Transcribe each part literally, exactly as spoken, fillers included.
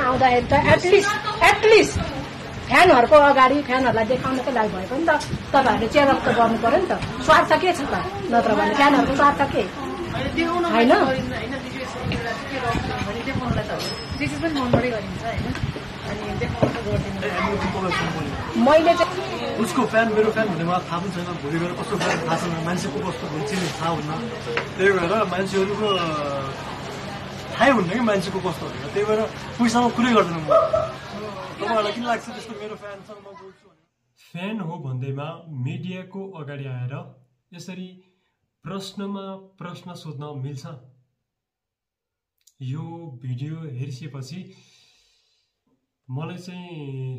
आउँदाखेरि त at least at least फ्यानहरूको अगाडि फ्यानहरूलाई देखाउनको लागि भएको नि त तपाईँहरूले चेकअप त गर्नु पर्यो नि त स्वार्थ के छ त नत्र भने फ्यानहरूको स्वार्थ के होइन मैले चाहिँ उसको फ्यान मेरो फ्यान भन्ने मलाई थाहा पनि छैन भोलि गएर कस्तो फ्यान थाहा छैन मान्छेको कस्तो हुन्छ नि थाहा हुन्न त्यही भएर मान्छेहरूको थाहै हुन्न कि मान्छेको कस्तो हुन्छ त्यही भएर पैसामा कुरै गर्दैन म तपाईँहरूलाई किन लाग्छ त्यस्तो मेरो फ्यान छ म बोल्छु फ्यान हो भन्दैमा मिडियाको अगाडि आएर यसरी प्रश्नमा प्रश्न सोध्न मिल्छ यो भिडियो हेरिसकेपछि मलाई चाहिँ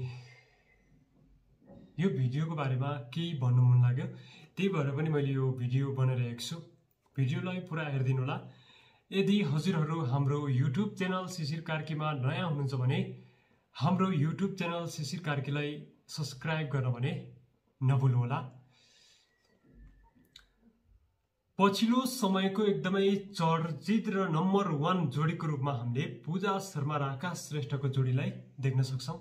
यो भिडियोको बारेमा केही भन्नु मन लाग्यो त्यही भएर पनि मैले यो भिडियो बनाइरहेको छु भिडियोलाई पुरा हेरिदिनु होला यदि हजुरहरू हाम्रो युट्युब च्यानल शिशिर कार्कीमा नयाँ हुनुहुन्छ भने हाम्रो युट्युब च्यानल शिशिर कार्कीलाई सब्स्क्राइब गर्न भने नभुल्नु होला पछिल्लो समयको एकदमै चर्चित र नम्बर वान जोडीको रूपमा हामीले पूजा शर्मा र आकाश श्रेष्ठको जोडीलाई देख्न सक्छौं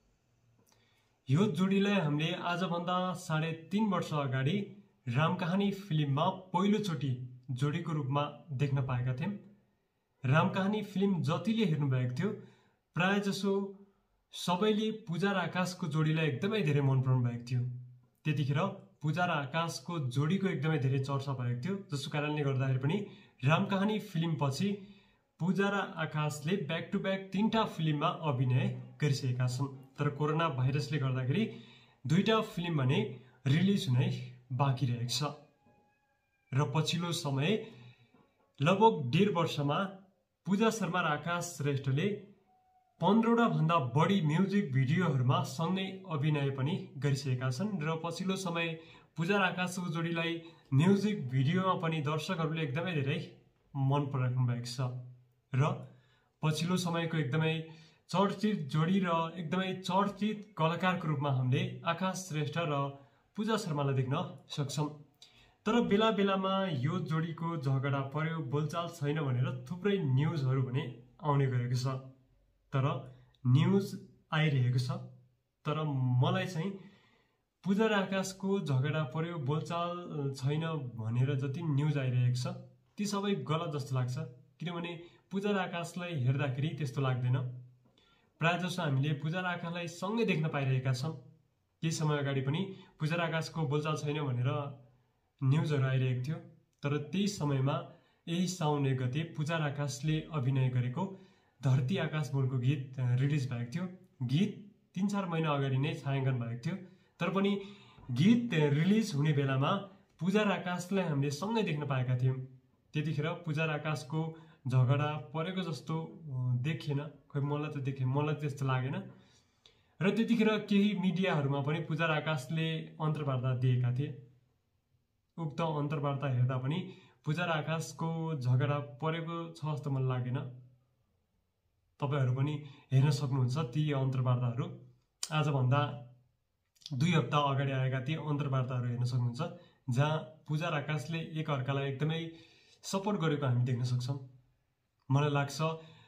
यो जोडीलाई हामीले आजभन्दा साढे तीन वर्ष अगाडि रामकहानी फिल्ममा पहिलोचोटि जोडीको रूपमा देख्न पाएका थियौं रामकहानी फिल्म जतिले हेर्नु भएको थियो प्राय जसो सबैले पूजा र आकाशको जोडीलाई एकदमै धेरै मन पराउनु भएको थियो त्यतिखेर पूजा र आकाशको जोडीको एकदमै धेरै चर्चा भएको थियो जसको कारणले गर्दाखेरि पनि रामकहानी फिल्म पछि पूजा र आकाशले ब्याक टु ब्याक तीनटा फिल्ममा अभिनय गरिसकेका छन् तर कोरोना भाइरसले गर्दाखेरि दुईटा फिल्म भने रिलिज हुनै बाँकी रहेको छ र पछिल्लो समय लगभग डेढ वर्षमा पूजा शर्मा र आकाश श्रेष्ठले पन्ध्रवटा भन्दा बढी म्युजिक भिडियोहरूमा सँगै अभिनय पनि गरिसकेका छन् र पछिल्लो समय पूजा र आकाशको जोडीलाई म्युजिक भिडियोमा पनि दर्शकहरूले एकदमै धेरै मन पराउनु भएको छ र पछिल्लो समयको एकदमै चर्चित जोडी र एकदमै चर्चित कलाकारको रूपमा हामीले आकाश श्रेष्ठ र पूजा शर्मालाई देख्न सक्छौं तर बेला बेलामा यो जोडीको झगडा पर्यो बोलचाल छैन भनेर थुप्रै न्युजहरू भने आउने गरेको छ तर न्युज आइरहेको छ तर मलाई चाहिँ पूजा र आकाशको झगडा पर्यो बोलचाल छैन भनेर जति न्युज आइरहेको छ ती सबै गलत जस्तो लाग्छ किनभने पूजा र आकाशलाई हेर्दाखेरि त्यस्तो लाग्दैन प्राय जसो हामीले पूजा र आकाशलाई सँगै देख्न पाइरहेका छौं केही समय अगाडि पनि पूजा र आकाशको बोलचाल छैन भनेर न्युजहरू आइरहेको थियो तर त्यही समयमा यही साउन एक गते पूजा र आकाशले अभिनय गरेको धरती आकाश बोलको गीत रिलिज भएको थियो गीत तीन चार महिना अगाडि नै छायाङ्कन भएको थियो तर पनि गीत रिलिज हुने बेलामा पूजा र आकाशलाई हामीले सँगै देख्न पाएका थियौं त्यतिखेर पूजा र आकाशको झगडा परेको जस्तो देखिएन खै मलाई त देखे मलाई त्यस्तो लागेन र त्यतिखेर केही मिडियाहरूमा पनि पूजा र आकाशले अन्तर्वार्ता दिएका थिए उक्त अन्तर्वार्ता हेर्दा पनि पूजा र आकाशको झगडा परेको छ जस्तो मलाई लागेन तपाईहरु पनि हेर्न सक्नुहुन्छ ती अन्तर्वार्ताहरू आजभन्दा दुई हप्ता अगाडि आएका ती अन्तर्वार्ताहरू हेर्न सक्नुहुन्छ जहाँ पूजा र आकाशले एक अर्कालाई एकदमै सपोर्ट गरेको हामी देख्न सक्छौं मलाई लाग्छ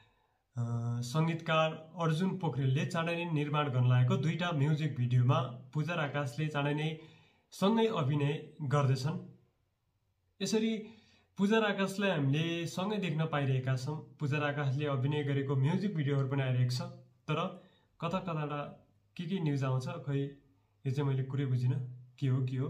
संगीतकार अर्जुन पोखरेलले चाँडै नै निर्माण गर्न लागेको दुईटा म्युजिक भिडियोमा पूजा र आकाशले चाँडै नै सँगै अभिनय गर्दैछन् यसरी पूजा र आकाशलाई हामीले सँगै देख्न पाइरहेका छौं पूजा र आकाशले अभिनय गरेको म्युजिक भिडियोहरू पनि आइरहेको छ तर कता कताबाट के के न्युज आउँछ खै यो चाहिँ मैले कुरै बुझिन के हो के हो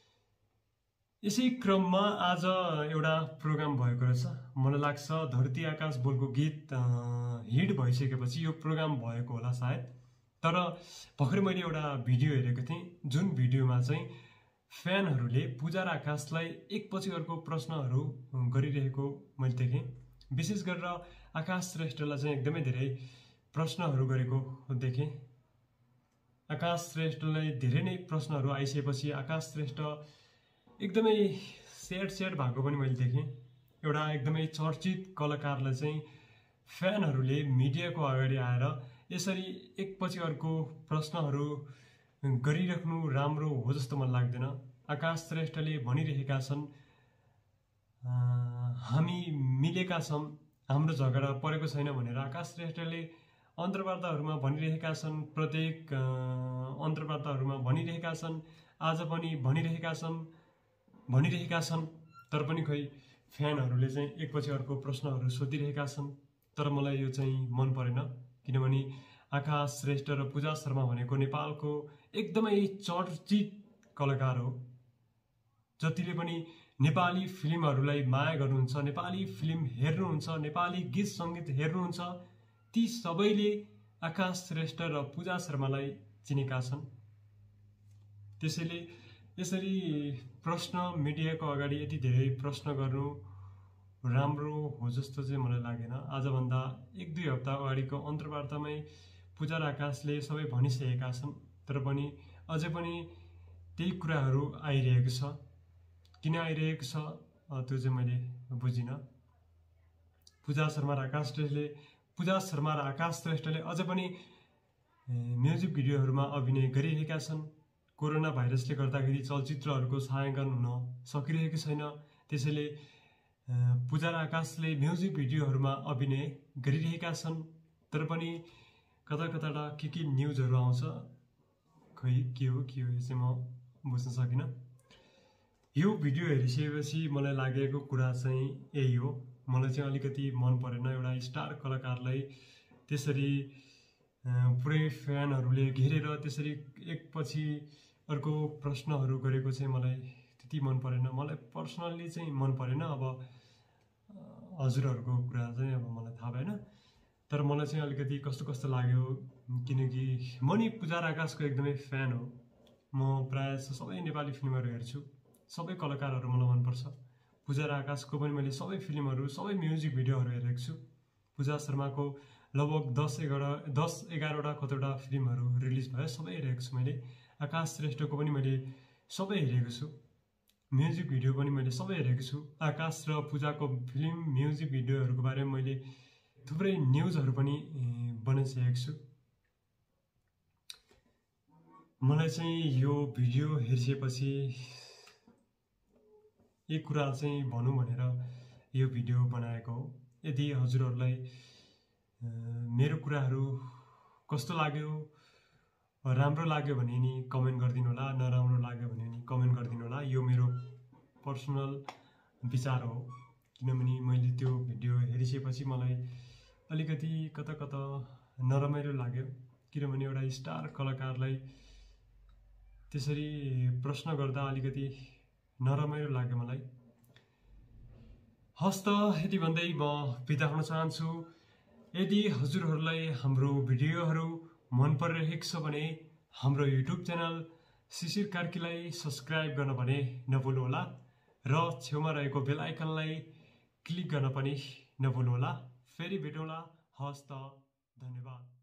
यसै क्रममा आज एउटा प्रोग्राम भएको रहेछ मलाई लाग्छ धरती आकाश बोलको गीत हिट भइसकेपछि यो प्रोग्राम भएको होला सायद तर भर्खरै मैले एउटा भिडियो हेरेको थिएँ जुन भिडियोमा चाहिँ फ्यानहरूले पूजा र आकाशलाई एकपछि अर्को प्रश्नहरू गरिरहेको मैले देखेँ विशेष गरेर आकाश श्रेष्ठलाई चाहिँ एकदमै धेरै प्रश्नहरू गरेको देखेँ आकाश श्रेष्ठलाई धेरै नै प्रश्नहरू आइसकेपछि आकाश श्रेष्ठ एकदमै स्याड स्याड भएको पनि मैले देखेँ एउटा एकदमै चर्चित कलाकारलाई चाहिँ फ्यानहरूले मिडियाको अगाडि आएर यसरी एकपछि अर्को प्रश्नहरू गरिराख्नु राम्रो हो जस्तो मलाई लाग्दैन आकाश श्रेष्ठले भनिरहेका छन् हामी मिलेका छौं हाम्रो झगडा परेको छैन भनेर आकाश श्रेष्ठले अन्तर्वार्ताहरूमा भनिरहेका छन्, प्रत्येक अन्तर्वार्ताहरूमा भनिरहेका छन्, आज पनि भनिरहेका छन् भनिरहेका छन् तर पनि खै फ्यानहरूले चाहिँ एकपछि अर्को प्रश्नहरू सोधिरहेका छन्। तर मलाई यो चाहिँ मन परेन, किनभने आकाश श्रेष्ठ र पूजा शर्मा भनेको नेपालको एकदमै चर्चित कलाकार हो। जतिले पनि नेपाली फिल्महरूलाई माया गर्नुहुन्छ, नेपाली फिल्म हेर्नुहुन्छ, नेपाली गीत सङ्गीत हेर्नुहुन्छ, ती सबैले आकाश श्रेष्ठ र पूजा शर्मालाई चिनेका छन्। त्यसैले यसरी प्रश्न मिडियाको अगाडि यति धेरै प्रश्न गर्नु राम्रो हो जस्तो चाहिँ मलाई लागेन। आजभन्दा एक दुई हप्ता अगाडिको अन्तर्वार्तामै पूजा र आकाशले सबै भनिसकेका छन्, तर पनि अझै पनि त्यही कुराहरू आइरहेको छ। किन आइरहेको छ त्यो चाहिँ मैले बुझिनँ। पूजा शर्मा र आकाश श्रेष्ठले पूजा शर्मा र आकाश श्रेष्ठले अझै पनि म्युजिक भिडियोहरूमा अभिनय गरिरहेका छन्। कोरोना भाइरसले गर्दाखेरि चलचित्रहरूको छायाङ्कन हुन सकिरहेको छैन, त्यसैले पूजा र आकाशले म्युजिक भिडियोहरूमा अभिनय गरिरहेका छन्। तर पनि कता कताबाट के के न्युजहरू आउँछ, खै के हो के हो यो चाहिँ म बुझ्न सकिनँ। यो भिडियो हेरिसकेपछि मलाई लागेको कुरा चाहिँ यही हो। मलाई चाहिँ अलिकति मन परेन एउटा स्टार कलाकारलाई त्यसरी पुरै फ्यानहरूले घेरेर त्यसरी एकपछि अर्को प्रश्नहरू गरेको चाहिँ मलाई त्यति मन परेन। मलाई पर्सनल्ली चाहिँ मन परेन। अब हजुरहरूको कुरा चाहिँ अब मलाई थाहा भएन, तर मलाई चाहिँ अलिकति कस्तो कस्तो लाग्यो, किनकि म नि पूजा र आकाशको एकदमै फ्यान हो। म प्रायः सबै नेपाली फिल्महरू हेर्छु, सबै कलाकारहरू मलाई मनपर्छ। पूजा र आकाशको पनि मैले सबै फिल्महरू सबै म्युजिक भिडियोहरू हेरेको छु। पूजा शर्माको लगभग दस एघार दस एघारवटा कतिवटा फिल्महरू रिलिज भयो, सबै हेरेको छु मैले। आकाश श्रेष्ठको पनि मैले सबै हेरेको छु, म्युजिक भिडियो पनि मैले सबै हेरेको छु। आकाश र पूजाको फिल्म म्युजिक भिडियोहरूको बारेमा मैले थुप्रै न्युजहरू पनि बनाइसकेको छु। मलाई चाहिँ यो भिडियो हेरिसकेपछि एक कुरा चाहिँ भनौँ भनेर यो भिडियो बनाएको हो। यदि हजुरहरूलाई मेरो कुराहरू कस्तो लाग्यो, राम्रो लाग्यो भने नि कमेन्ट गरिदिनु होला, नराम्रो लाग्यो भने नि कमेन्ट गरिदिनु होला। यो मेरो पर्सनल विचार हो, किनभने मैले त्यो भिडियो हेरिसकेपछि मलाई अलिकति कता कता नरमाइलो लाग्यो, किनभने एउटा स्टार कलाकारलाई त्यसरी प्रश्न गर्दा अलिकति नरमाइलो लाग्यो मलाई। हस् त यति भन्दै म बिदा हुन चाहन्छु। यदि हजुरहरूलाई हाम्रो भिडियोहरू मन परिरहेको छ भने हाम्रो युट्युब च्यानल शिशिर कार्कीलाई सब्सक्राइब गर्न भने नभुल्नुहोला र छेउमा रहेको बेल आइकनलाई क्लिक गर्न पनि नभुल्नुहोला। फेरि भेटौँला। हस् त, धन्यवाद।